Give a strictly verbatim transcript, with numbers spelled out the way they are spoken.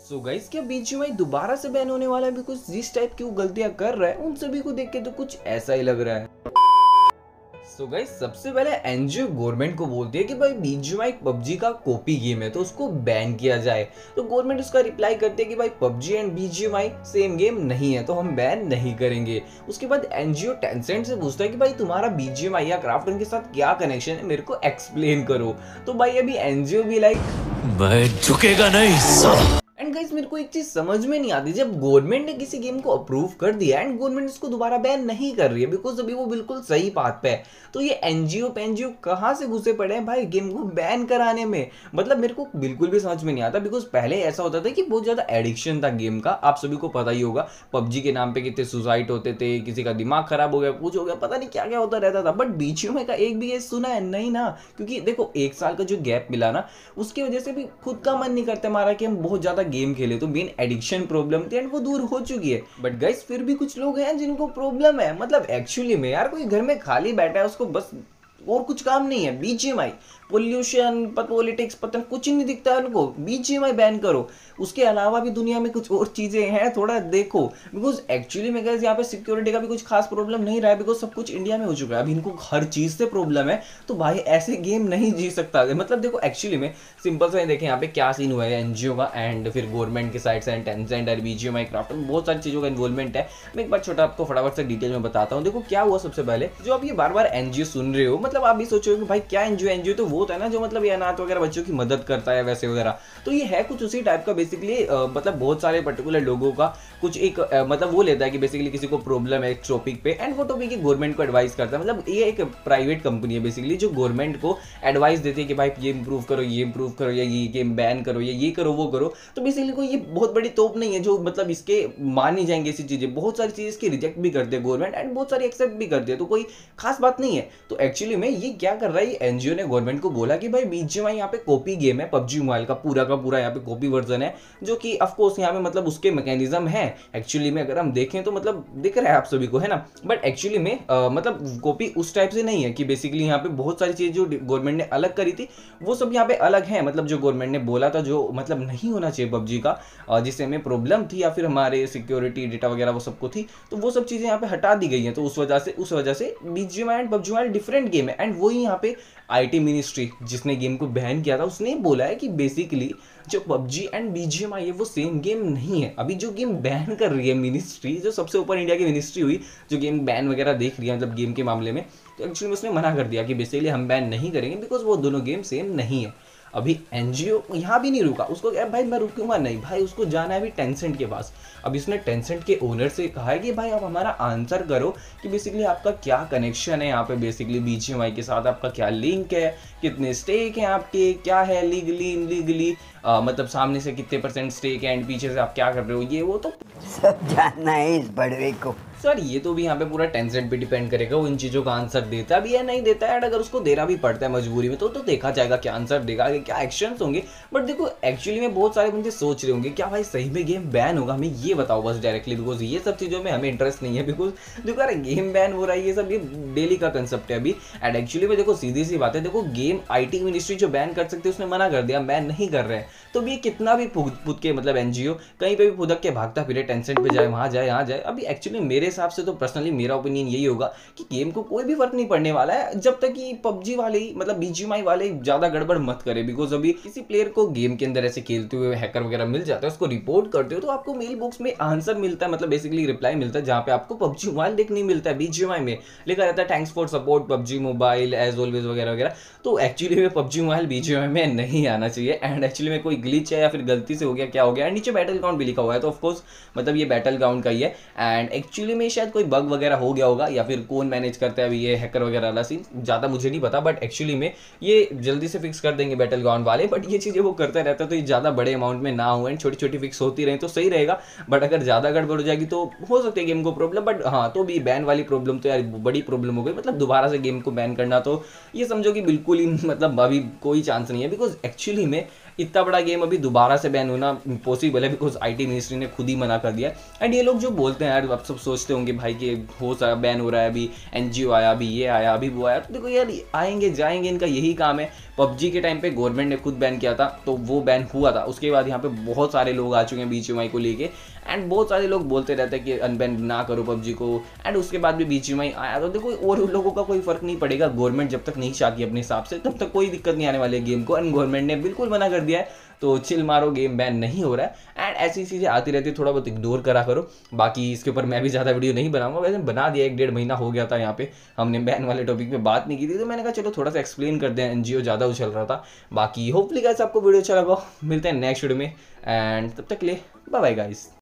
So guys, क्या BGMI दोबारा से बैन होने वाला है? बिकॉज जिस टाइप की वो गलतियां कर रहा है उन सभी को देख के तो कुछ ऐसा ही लग रहा है। सो so गाइस, सबसे पहले एनजीओ गवर्नमेंट को बोलती है कि भाई बीजीएमआई पबजी का कॉपी गेम है तो उसको बैन किया जाए। तो गवर्नमेंट उसका रिप्लाई करती है कि भाई PUBG and BGMI same game नहीं है तो हम बैन नहीं करेंगे। उसके बाद एनजीओ टेंसेंट से पूछता है कि भाई तुम्हारा बीजीएमआई या क्राफ्टन के साथ क्या कनेक्शन है, मेरे को एक्सप्लेन करो। तो भाई अभी एनजीओ भी लाइक मैं झुकेगा नहीं साला। एंड गाइस, मेरे को एक चीज समझ में नहीं आती, जब गवर्नमेंट ने किसी गेम को अप्रूव कर दिया एंड गवर्नमेंट इसको दोबारा बैन नहीं कर रही है बिकॉज अभी वो बिल्कुल सही बात पे है, तो ये एनजीओ पेनजीओ कहाँ से घुसे पड़े हैं भाई गेम को बैन कराने में? मतलब मेरे को बिल्कुल भी समझ में नहीं आता। बिकॉज पहले ऐसा होता था कि बहुत ज्यादा एडिक्शन था गेम का, आप सभी को पता ही होगा। पबजी के नाम पे कितने सुसाइड होते थे, किसी का दिमाग खराब हो गया, कुछ हो गया, पता नहीं क्या क्या होता रहता था। बट बीजीएमआई का एक भी ये सुना है नहीं ना, क्योंकि देखो एक साल का जो गैप मिला ना उसकी वजह से भी खुद का मन नहीं करता हमारा कि हम बहुत ज्यादा गेम खेले, तो मेन एडिक्शन प्रॉब्लम थी एंड वो दूर हो चुकी है। बट गाइस, फिर भी कुछ लोग हैं जिनको प्रॉब्लम है। मतलब एक्चुअली में यार कोई घर में खाली बैठा है, उसको बस और कुछ काम नहीं है, बीजीएमआई पोल्यूशन पॉलिटिक्स पता कुछ नहीं दिखता है उनको, बीजीएमआई बैन करो। उसके अलावा भी दुनिया में कुछ और चीजें हैं, थोड़ा देखो। बिकॉज एक्चुअली में गाइस यहाँ पे सिक्योरिटी का भी कुछ खास प्रॉब्लम नहीं रहा है बिकॉज सब कुछ इंडिया में हो चुका है। अभी इनको हर चीज से प्रॉब्लम है, तो भाई ऐसे गेम नहीं जी सकता। मतलब देखो एक्चुअली में सिंपल सा देखें यहाँ पे क्या सीन हुआ है एनजीओ का एंड फिर गवर्नमेंट के साइड से टेंसेंट और बीजीएमआई क्राफ्टन बहुत सारी चीजों का इन्वॉल्वमेंट है। मैं एक बार छोटा आपको फटाफट से डिटेल में बताता हूँ। देखो क्या हुआ, सबसे पहले जो आप ये बार बार एनजीओ सुन रहे हो, मतलब आप भी सोचोगे भाई क्या एनजीओ एनजीओ तो वो होता है ना जो मतलब अनाथ वगैरह बच्चों की मदद करता है वैसे वगैरह, तो ये है कुछ उसी टाइप का बेसिकली। मतलब बहुत सारे पर्टिकुलर लोगों का कुछ एक आ, मतलब वो लेता है कि बेसिकली किसी को प्रॉब्लम है एक टॉपिक पे एंड वो टॉपिक गवर्नमेंट को एडवाइस करता है। मतलब ये एक प्राइवेट कंपनी है बेसिकली जो गवर्नमेंट को एडवाइस देती है कि भाई ये इंप्रूव करो, ये इंप्रूव करो, या ये गेम बैन करो, या ये करो वो करो। तो बेसिकली कोई ये बहुत बड़ी तोप नहीं है जो मतलब इसके मानी जाएंगे ऐसी चीजें। बहुत सारी चीजें इसकी रिजेक्ट भी करते हैं गवर्नमेंट एंड बहुत सारी एक्सेप्ट भी करती है, तो कोई खास बात नहीं है। तो एक्चुअली में ये क्या कर रहा है, एनजीओ ने गवर्नमेंट को बोला कि भाई बीजीएमआई यहाँ पे कॉपी गेम है, पबजी मोबाइल का पूरा का पूरा यहाँ पे कॉपी वर्जन है, जो कि ऑफ कोर्स यहाँ पे मतलब उसके मैकेनिज्म है एक्चुअली में अगर हम देखें तो मतलब दिख रहा है आप सभी को, है ना। बट एक्चुअली में आ, मतलब कॉपी उस टाइप से नहीं है कि बेसिकली यहाँ पे बहुत सारी चीजें जो गवर्नमेंट ने अलग करी थी वो सब यहाँ पे अलग है। मतलब जो गवर्नमेंट ने बोला था जो मतलब नहीं होना चाहिए पबजी का, जिससे हमें प्रॉब्लम थी या फिर हमारे सिक्योरिटी डेटा वगैरह वो सबको थी, तो वो सब चीजें यहाँ पे हटा दी गई हैं। तो उस वजह से उस वजह से BGMI and PUBG mobile different game है एंड वही यहाँ पे आईटी मिनिस्ट्री जिसने गेम को बैन किया था उसने बोला है कि बेसिकली जो पबजी एंड बीजीएमआई है वो सेम गेम नहीं है। अभी जो गेम बैन कर रही है मिनिस्ट्री, जो सबसे ऊपर इंडिया की मिनिस्ट्री हुई जो गेम बैन वगैरह देख रही है मतलब गेम के मामले में, तो एक्चुअली उसने मना कर दिया कि बेसिकली हम बैन नहीं करेंगे बिकॉज वो दोनों गेम सेम नहीं है। अभी एनजीओ यहाँ भी नहीं रुका, उसको क्या भाई मैं रुकूंगा नहीं, भाई उसको जाना है अभी टेंसेंट के पास। अभी उसने टेंसेंट के ओनर से कहा है कि भाई आप हमारा आंसर करो कि बेसिकली आपका क्या कनेक्शन है यहाँ पे बेसिकली बीजीएमआई के साथ, आपका क्या लिंक है, कितने स्टेक हैं आपके, क्या है लीगली इनलीगली, मतलब सामने से कितने परसेंट स्टेक है एंड पीछे से आप क्या कर रहे हो, ये वो तो सब जानना है इस बड़वे को। सर ये तो भी यहाँ पे पूरा टेंसेंट पे डिपेंड करेगा वो इन चीज़ों का आंसर देता भी है नहीं देता है। एंड अगर उसको देना भी पड़ता है मजबूरी में तो तो देखा जाएगा क्या आंसर देगा, क्या एक्शंस होंगे। बट देखो एक्चुअली में बहुत सारे बंदे सोच रहे होंगे क्या भाई सही में गेम बैन होगा, हमें ये बताओ बस डायरेक्टली, बिकॉज ये सब चीज़ों में हमें इंटरेस्ट नहीं है। बिकॉज देखो यार गेम बैन हो रहा है ये सब ये डेली का कंसेप्ट है अभी। एंड एक्चुअली में देखो सीधी सी बात है, देखो गेम आईटी मिनिस्ट्री जो बैन कर सकते उसने मना कर दिया, बैन नहीं कर रहे हैं। तो भी कितना भी फुद के मतलब एनजीओ कहीं पे भी फुदक के भागता फिरे, टेंसेंट पे जाए वहाँ जाए यहाँ जाए। अभी एक्चुअली मेरे हिसाब से तो पर्सनली मेरा ओपिनियन यही होगा कि गेम को कोई भी फर्क नहीं पड़ने वाला है जब तक कि पबजी वाले ही मतलब बीजीएमआई वाले ज्यादा गड़बड़ मत करे। बिकॉज अभी किसी प्लेयर को गेम के अंदर ऐसे खेलते हुए हैकर वगैरह मिल जाता है, उसको रिपोर्ट करते हो तो आपको मेल बॉक्स में आंसर मिलता है, मतलब बेसिकली रिप्लाई मिलता है जहां पे आपको पबजी मोबाइल देखने मिलता है। बीजीएमआई में लिखा रहता है thanks for support PUBG mobile as always वगैरह वगैरह। तो एक्चुअली में पबजी मोबाइल बीजीएमआई में नहीं आना चाहिए एंड एक्चुअली में कोई ग्लिच है या फिर गलती से हो गया क्या हो गया। नीचे बैटल ग्राउंड भी लिखा हुआ है तो ऑफकोर्स मतलब ये बैटल ग्राउंड का ही है एंड एक्चुअली में शायद कोई बग वगैरह हो गया होगा या फिर कौन मैनेज करता है अभी ये हैकर वगैरह वाला सीन ज़्यादा मुझे नहीं पता। बट एक्चुअली में ये जल्दी से फिक्स कर देंगे बैटल ग्राउंड वाले। बट ये चीज़ें वो करता रहता है तो ये ज़्यादा बड़े अमाउंट में ना हो एंड छोटी छोटी फिक्स होती रहे तो सही रहेगा। बट अगर ज़्यादा गड़बड़ हो जाएगी तो हो सकती है गेम को प्रॉब्लम। बट हाँ तो भी बैन वाली प्रॉब्लम तो यार बड़ी प्रॉब्लम हो गई, मतलब दोबारा से गेम को बैन करना तो ये समझो कि बिल्कुल ही मतलब अभी कोई चांस नहीं है। बिकॉज एक्चुअली में इतना बड़ा गेम अभी दोबारा से बैन होना पॉसिबल है, बिकॉज आईटी मिनिस्ट्री ने खुद ही मना कर दिया। एंड ये लोग जो बोलते हैं यार, आप सब सोचते होंगे भाई कि हो सा बैन हो रहा है, अभी एनजीओ आया, अभी ये आया, अभी वो आया। तो देखो यार, आएंगे जाएंगे, इनका यही काम है। पबजी के टाइम पे गवर्नमेंट ने खुद बैन किया था, तो वो बैन हुआ था। उसके बाद यहाँ पे बहुत सारे लोग आ चुके हैं बीजीएमआई को लेके, एंड बहुत सारे लोग बोलते रहते हैं कि अनबैन ना करो पबजी को। एंड उसके बाद भी बीजीएमआई आया, तो देखो और उन लोगों का कोई फर्क नहीं पड़ेगा। गवर्नमेंट जब तक नहीं चाहती अपने हिसाब से, तब तक कोई दिक्कत नहीं आने वाली है गेम को। एंड गवर्नमेंट ने बिल्कुल मना कर दिया है, तो चिल मारो, गेम बैन नहीं हो रहा है। एंड ऐसी चीज़ें आती रहती है, थोड़ा बहुत इग्नोर करा करो। बाकी इसके ऊपर मैं भी ज़्यादा वीडियो नहीं बनाऊंगा, वैसे बना दिया, एक डेढ़ महीना हो गया था यहाँ पे हमने बैन वाले टॉपिक पे बात नहीं की थी, तो मैंने कहा चलो थोड़ा सा एक्सप्लेन कर दें, एनजीओ ज़्यादा उछल रहा था। बाकी होपफुली गाइस आपको वीडियो अच्छा लगा, मिलते हैं नेक्स्ट वीडियो में, एंड तब तक ले बाय बाय गाइस।